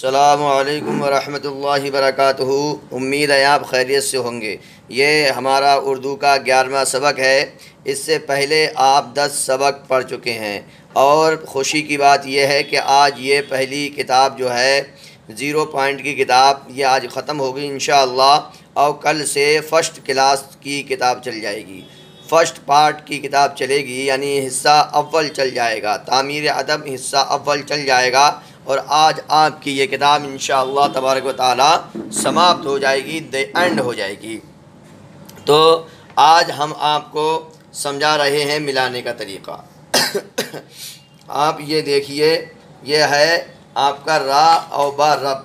अस्सलामु अलैकुम वरहमतुल्लाहि वबरकातुहू। उम्मीद है आप खैरियत से होंगे। ये हमारा उर्दू का 11वां सबक है। इससे पहले आप 10 सबक पढ़ चुके हैं और ख़ुशी की बात यह है कि आज ये पहली किताब जो है 0 पॉइंट की किताब ये आज ख़त्म होगी इंशाअल्लाह। और कल से फ़र्स्ट क्लास की किताब चल जाएगी, फ़र्स्ट पार्ट की किताब चलेगी, यानी हिस्सा अव्वल चल जाएगा, तामीर अदब हिस्सा अव्वल चल जाएगा। और आज आपकी ये किताब इंशाअल्लाह तबारक व तआला समाप्त हो जाएगी, द एंड हो जाएगी। तो आज हम आपको समझा रहे हैं मिलाने का तरीक़ा। आप ये देखिए, ये है आपका रा और बा रब,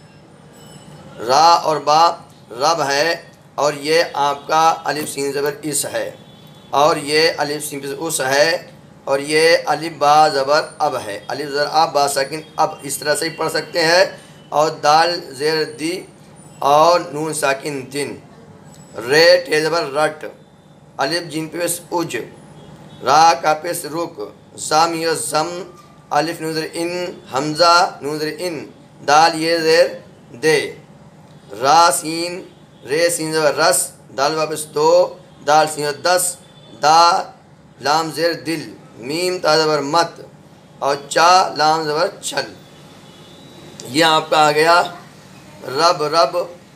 रा और बा रब है, और ये आपका अलिफ सीन ज़बर इस है, और ये अलिफ सीन उस है, और ये अलिफ बा ज़बर अब है, अलिफ ज़र अब बा साकिन अब, इस तरह से ही पढ़ सकते हैं। और दाल ज़ेर दी और नून साकिन दिन, रे टे ज़बर रट, अलिफ जिन पेश उज, रा का पेश रुक, ज़म यो ज़म, अलिफ नून ज़र इन, हमज़ा नून ज़र इन, दाल ये ज़ेर दे, रा सीन रे सीन ज़बर रस, दाल वापस दो, दाल सीन दस, दा लाम ज़ेर दिल, मीम ता ज़बर मत, और चा लाम ज़बर छल। ये आपका आ गया रब रब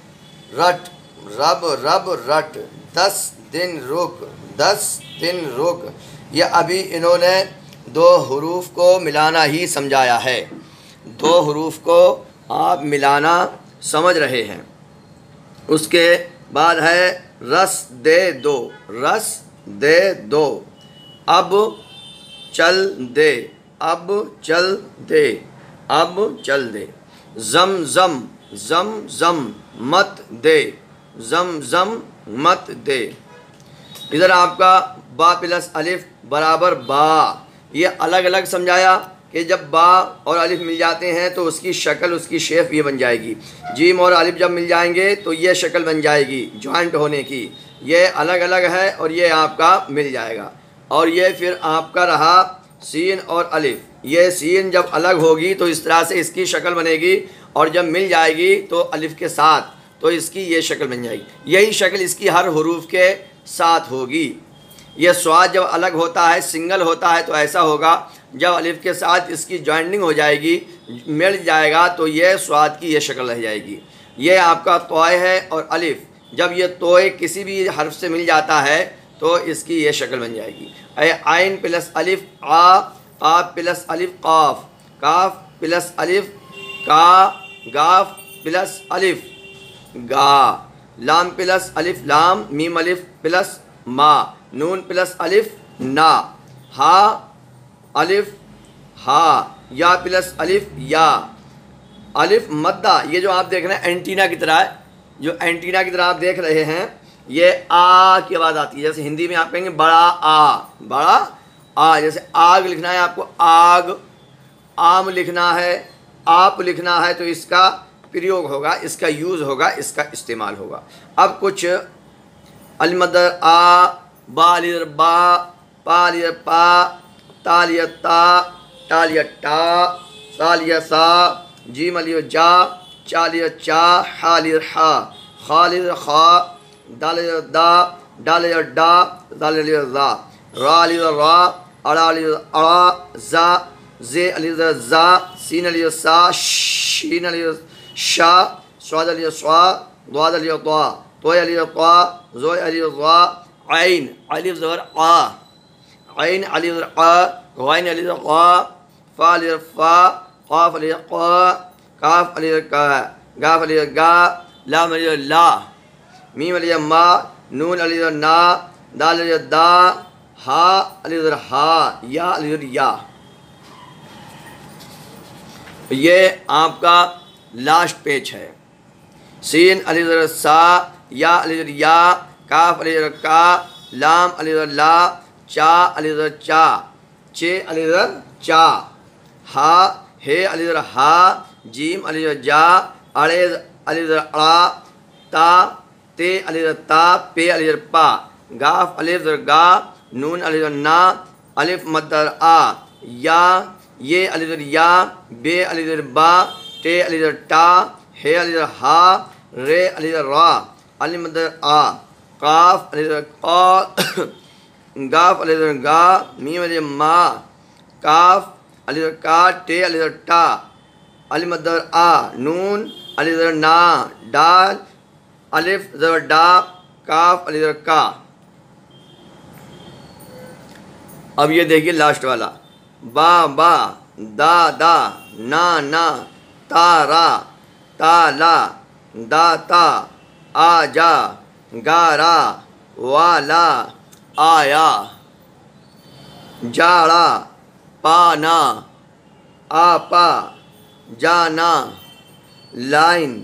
रट, रब रब रट, 10 दिन रुक, 10 दिन रुक। ये अभी इन्होंने 2 हरूफ को मिलाना ही समझाया है, 2 हरूफ को आप मिलाना समझ रहे हैं। उसके बाद है रस दे दो, रस दे दो, अब चल दे, अब चल दे, अब चल दे, ज़म ज़म, ज़म ज़म मत दे, ज़म ज़म मत दे। इधर आपका बा प्लस अलिफ बराबर बा, ये अलग अलग समझाया कि जब बा और अलिफ मिल जाते हैं तो उसकी शक्ल, उसकी शेप ये बन जाएगी। जीम और अलिफ जब मिल जाएंगे तो ये शक्ल बन जाएगी जॉइंट होने की। ये अलग अलग है और ये आपका मिल जाएगा। और ये फिर आपका रहा सीन और अलिफ, ये सीन जब अलग होगी तो इस तरह से इसकी शक्ल बनेगी, और जब मिल जाएगी तो अलिफ के साथ तो इसकी ये शक्ल बन जाएगी। यही शक्ल इसकी हर हरूफ के साथ होगी। ये स्वाद जब अलग होता है, सिंगल होता है, तो ऐसा होगा। जब अलिफ के साथ इसकी जॉइंटिंग हो जाएगी, मिल जाएगा, तो ये स्वाद की ये शक्ल रह जाएगी। ये आपका तोय है और अलिफ, जब ये तोय किसी भी हर्फ से मिल जाता है तो इसकी ये शक्ल बन जाएगी। आइन प्लस अलिफ आ, काफ प्लस अलिफ काफ, काफ प्लस अलिफ का, गाफ प्लस अलिफ गा, लाम प्लस अलिफ लाम, मीम अलिफ प्लस मा, नून प्लस अलिफ ना, हा अलिफ हा, या प्लस अलिफ या, अलिफ मद्दा। ये जो आप देख रहे हैं एंटीना की तरह है, जो एंटीना की तरह आप देख रहे हैं, ये आ की आवाज़ आती है। जैसे हिंदी में आप कहेंगे बड़ा आ, बड़ा आ। जैसे आग लिखना है आपको, आग, आम लिखना है, आप लिखना है, तो इसका प्रयोग होगा, इसका यूज़ होगा, इसका इस्तेमाल होगा। अब कुछ अलमदर आ, बालियर बा, पालियर पा, तालियर ता, तालियर टा, सालियर सा, जीम अलियर जा, चालियर चा, हालियर हा, खालियर खा, दालियर दा, डालियर डा, दालियर दा, रा अलियर रा, अड़ा अलियर अड़ा, जा जे अलियर जा, सीन अलियर सा, शीन अलियर शा, स्वाद अलियर स्वा, द्वाद अलियर त्वा, तोय अलियर त्वा, जोय अलियर ज़ा, आइन अलिफ ज़बर आ, आइन अलियर आ, गाइन अलियर क़ा, फा अलियर फ़ा, क़ाफ अलियर क़ा, काफ अलियर का, गाफ अलियर गा, लाम अलियर ला, मीम अलियर मा, नून अलियर ना, दाल अलियर दा, हा अलियर हा, या अलियर या। ये आपका लास्ट पेज है। सीन अलियर सा, या अलियर या, काफ अलियर का, लाम अलियर ला, चा अलियर चा, चे अलियर चा, हा हे अलियर हा, जीम अलियर जा, अड़े अलियर अड़ा, ता ते अलियर ता, पे अलियर पा, गाफ अलियर गा, नून अलियर ना, अलिफ मद्दर आ, या ये अलियर या, बे अलियर बा, टे अली ज़र टा, हे अली ज़र हा, रे अली ज़र रा, अली मदर आ, काफ अली ज़र का, गाफ अली ज़र गा, मीम अली मा, काफ अली ज़र का, टे अली ज़र टा, अली मदर आ, नून अली ज़र ना, डाल अलिफ ज़र डा, काफ अली ज़र का। अब ये देखिए लास्ट वाला, बा, दा, ना, ता, ला, ता, जा, गा, वाला, आया, जाड़ा, पाना, आपा, जाना, लाइन,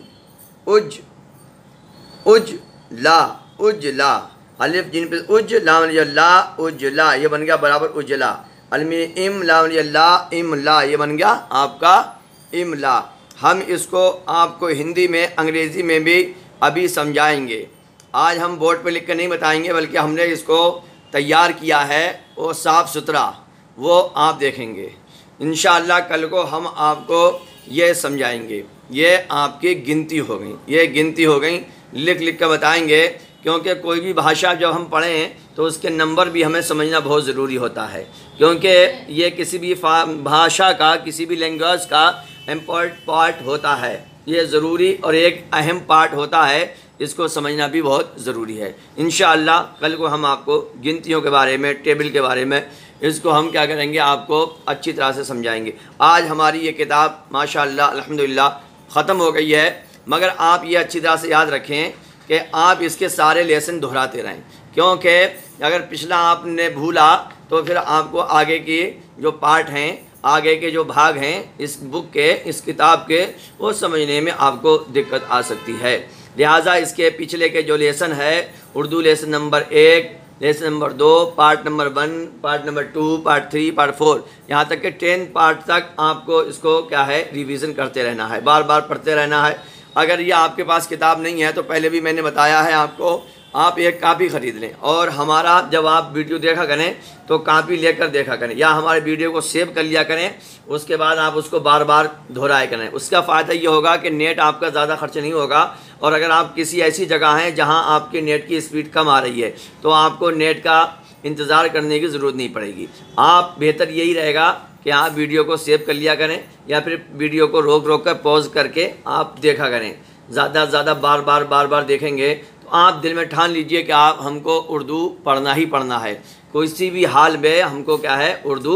उजला, अलिफ जिन पे लाम ला, उजला, ये बन गया बराबर उजला। अलमी इम लाम ला, इमला, ये बन गया आपका इमला। हम इसको आपको हिंदी में अंग्रेज़ी में भी अभी समझाएंगे। आज हम बोर्ड पे लिख कर नहीं बताएंगे, बल्कि हमने इसको तैयार किया है वो साफ़ सुथरा, वो आप देखेंगे इंशाअल्लाह। कल को हम आपको ये समझाएंगे। ये आपकी गिनती हो गई, ये गिनती हो गई, लिख कर बताएंगे। क्योंकि कोई भी भाषा जब हम पढ़ें तो उसके नंबर भी हमें समझना बहुत ज़रूरी होता है, क्योंकि ये किसी भी भाषा का, किसी भी लैंग्वेज का इम्पोर्टेंट पार्ट होता है। ये ज़रूरी और एक अहम पार्ट होता है, इसको समझना भी बहुत ज़रूरी है। इंशाअल्लाह कल को हम आपको गिनतियों के बारे में, टेबल के बारे में, इसको हम क्या करेंगे, आपको अच्छी तरह से समझाएंगे। आज हमारी ये किताब माशाअल्लाह अल्हम्दुलिल्लाह ख़त्म हो गई है, मगर आप ये अच्छी तरह से याद रखें कि आप इसके सारे लेसन दोहराते रहें, क्योंकि अगर पिछला आपने भूला तो फिर आपको आगे की जो पार्ट हैं, आगे के जो भाग हैं इस बुक के, इस किताब के, वो समझने में आपको दिक्कत आ सकती है। लिहाजा इसके पिछले के जो लेसन है, Urdu lesson number 1, lesson number 2, part number 1, part number 2, part 3, part 4, यहाँ तक के 10 पार्ट तक आपको इसको क्या है, रिवीजन करते रहना है, बार बार पढ़ते रहना है। अगर ये आपके पास किताब नहीं है तो पहले भी मैंने बताया है आपको, आप एक कापी ख़रीद लें और हमारा जब आप वीडियो देखा करें तो कापी लेकर देखा करें, या हमारे वीडियो को सेव कर लिया करें, उसके बाद आप उसको बार बार दोहराया करें। उसका फ़ायदा ये होगा कि नेट आपका ज़्यादा खर्च नहीं होगा, और अगर आप किसी ऐसी जगह हैं जहां आपके नेट की स्पीड कम आ रही है तो आपको नेट का इंतज़ार करने की ज़रूरत नहीं पड़ेगी। आप बेहतर यही रहेगा कि आप वीडियो को सेव कर लिया करें, या फिर वीडियो को रोक कर पॉज करके आप देखा करें। ज़्यादा से ज़्यादा बार बार देखेंगे तो आप दिल में ठान लीजिए कि आप हमको उर्दू पढ़ना ही पढ़ना है, किसी भी हाल में हमको क्या है, उर्दू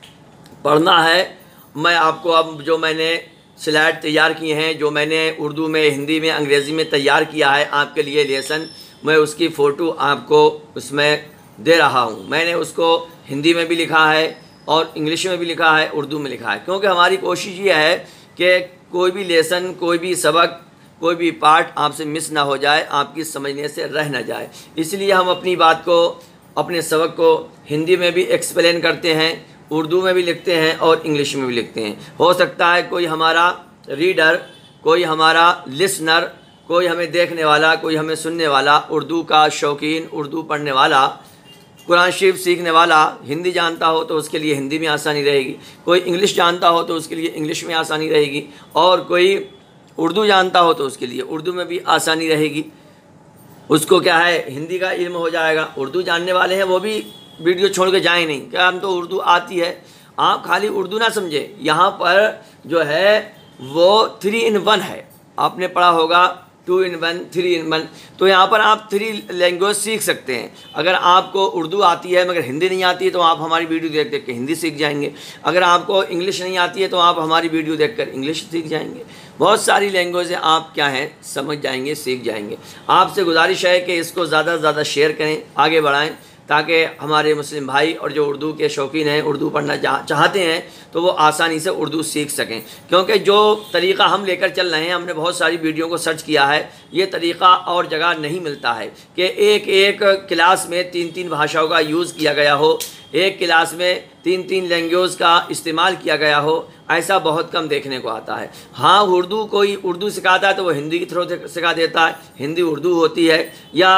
पढ़ना है। मैं आपको अब जो मैंने स्लाइड तैयार किए हैं, जो मैंने उर्दू में, हिंदी में, अंग्रेज़ी में तैयार किया है आपके लिए लेसन, मैं उसकी फ़ोटो आपको उसमें दे रहा हूँ। मैंने उसको हिंदी में भी लिखा है और इंग्लिश में भी लिखा है, उर्दू में लिखा है, क्योंकि हमारी कोशिश ये है कि कोई भी लेसन, कोई भी सबक, कोई भी पार्ट आपसे मिस ना हो जाए, आपकी समझने से रह ना जाए। इसलिए हम अपनी बात को, अपने सबक को हिंदी में भी एक्सप्लेन करते हैं, उर्दू में भी लिखते हैं और इंग्लिश में भी लिखते हैं। हो सकता है कोई हमारा रीडर, कोई हमारा लिसनर, कोई हमें देखने वाला, कोई हमें सुनने वाला, उर्दू का शौकीन, उर्दू पढ़ने वाला, कुरान शरीफ सीखने वाला हिंदी जानता हो तो उसके लिए हिंदी में आसानी रहेगी, कोई इंग्लिश जानता हो तो उसके लिए इंग्लिश में आसानी रहेगी, और कोई उर्दू जानता हो तो उसके लिए उर्दू में भी आसानी रहेगी। उसको क्या है, हिंदी का इल्म हो जाएगा। उर्दू जानने वाले हैं वो भी वीडियो छोड़ के जाए नहीं, क्या हम तो उर्दू आती है। आप खाली उर्दू ना समझे, यहाँ पर जो है वो 3 in 1 है। आपने पढ़ा होगा 2 in 1, 3 in 1, तो यहाँ पर आप 3 लैंग्वेज सीख सकते हैं। अगर आपको उर्दू आती है मगर हिंदी नहीं आती है तो आप हमारी वीडियो देख देख के हिंदी सीख जाएंगे। अगर आपको इंग्लिश नहीं आती है तो आप हमारी वीडियो देखकर इंग्लिश सीख जाएंगे। बहुत सारी लैंग्वेजें आप क्या हैं, समझ जाएंगे, सीख जाएंगे। आपसे गुजारिश है कि इसको ज़्यादा से ज़्यादा शेयर करें, आगे बढ़ाएं, ताकि हमारे मुस्लिम भाई और जो उर्दू के शौकीन हैं, उर्दू पढ़ना चाहते हैं, तो वो आसानी से उर्दू सीख सकें। क्योंकि जो तरीक़ा हम लेकर चल रहे हैं, हमने बहुत सारी वीडियो को सर्च किया है, ये तरीक़ा और जगह नहीं मिलता है कि एक एक क्लास में 3-3 भाषाओं का यूज़ किया गया हो, एक क्लास में 3-3 लैंग्वेज का इस्तेमाल किया गया हो। ऐसा बहुत कम देखने को आता है। हाँ, उर्दू कोई उर्दू सिखाता है तो वो हिंदी के थ्रू सिखा देता है, हिंदी उर्दू होती है, या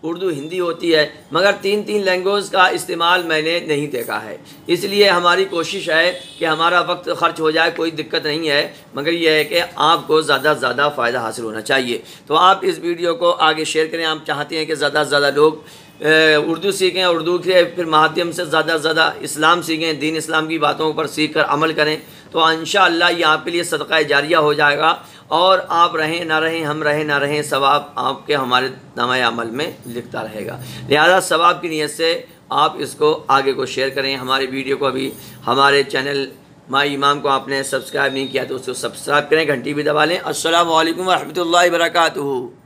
उर्दू, हिंदी होती है, मगर तीन तीन लैंग्वेज का इस्तेमाल मैंने नहीं देखा है। इसलिए हमारी कोशिश है कि हमारा वक्त ख़र्च हो जाए, कोई दिक्कत नहीं है, मगर यह है कि आपको ज़्यादा से ज़्यादा फ़ायदा हासिल होना चाहिए। तो आप इस वीडियो को आगे शेयर करें। आप चाहते हैं कि ज़्यादा से ज़्यादा लोग उर्दू सीखें, उर्दू के फिर माध्यम से ज़्यादा से ज़्यादा इस्लाम सीखें, दीन इस्लाम की बातों पर सीख कर अमल करें, तो इंशाअल्लाह ये आपके लिए सदका जारिया हो जाएगा। और आप रहें ना रहें, हम रहें ना रहें, सवाब आपके हमारे नामा अमल में लिखता रहेगा। लिहाजा सवाब की नीयत से आप इसको आगे को शेयर करें। हमारे वीडियो को अभी हमारे चैनल माई इमाम को आपने सब्सक्राइब नहीं किया तो उसको सब्सक्राइब करें, घंटी भी दबा लें। अस्सलामु अलैकुम व रहमतुल्लाहि व बरकातुहू।